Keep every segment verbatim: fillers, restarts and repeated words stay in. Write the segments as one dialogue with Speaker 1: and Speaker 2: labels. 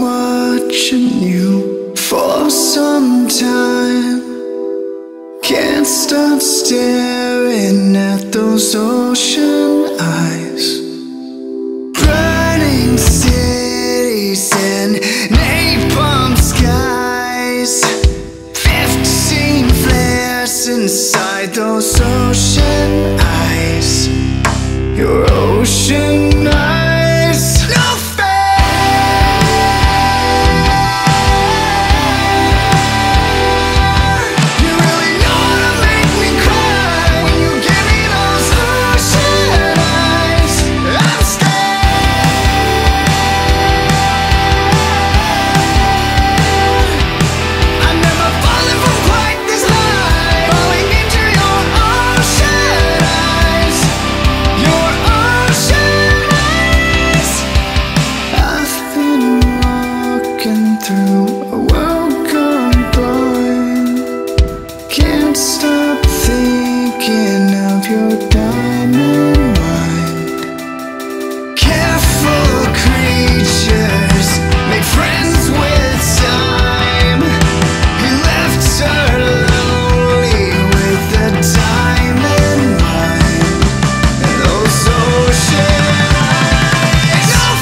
Speaker 1: watching you for some time. Can't stop staring at those ocean eyes. Burning cities and napalm skies. Fifteen flares inside those ocean eyes. Your ocean eyes. No through a world gone blind. Can't stop thinking of your diamond mind. Careful creatures made friends with time. He left her lonely with a diamond mind and those ocean eyes. No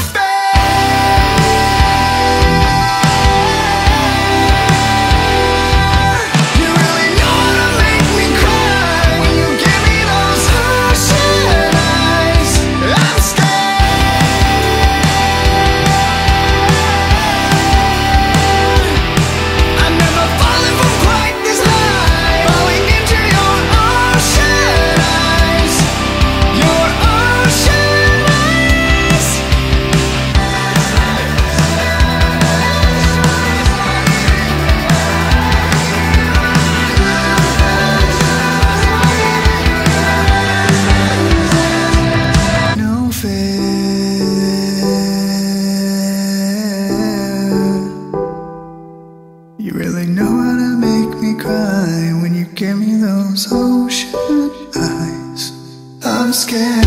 Speaker 1: You really know how to make me cry when you give me those ocean eyes. I'm scared.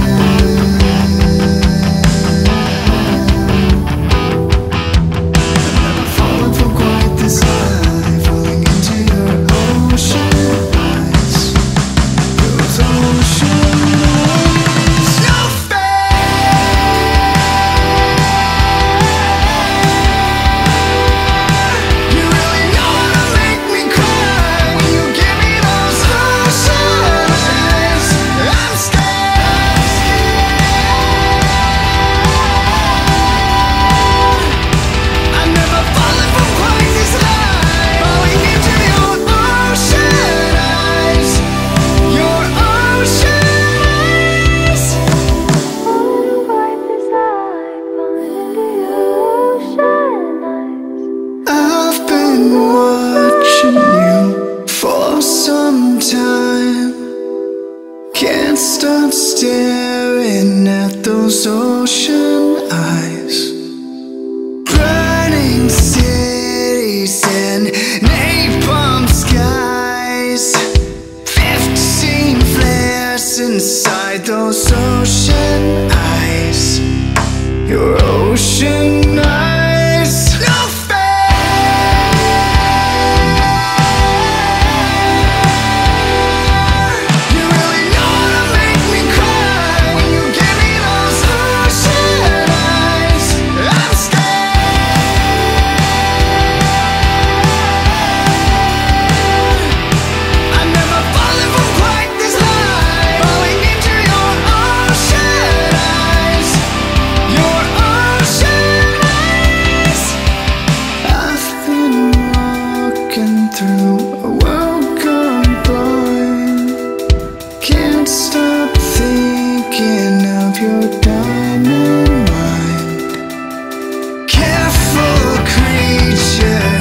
Speaker 1: Watching you for some time. Can't stop staring at those ocean eyes. Burning cities and napalm skies. Fifteen flares inside those ocean eyes. Your ocean eyes. No through a world gone blind. Can't stop thinking of your diamond mind. Careful creature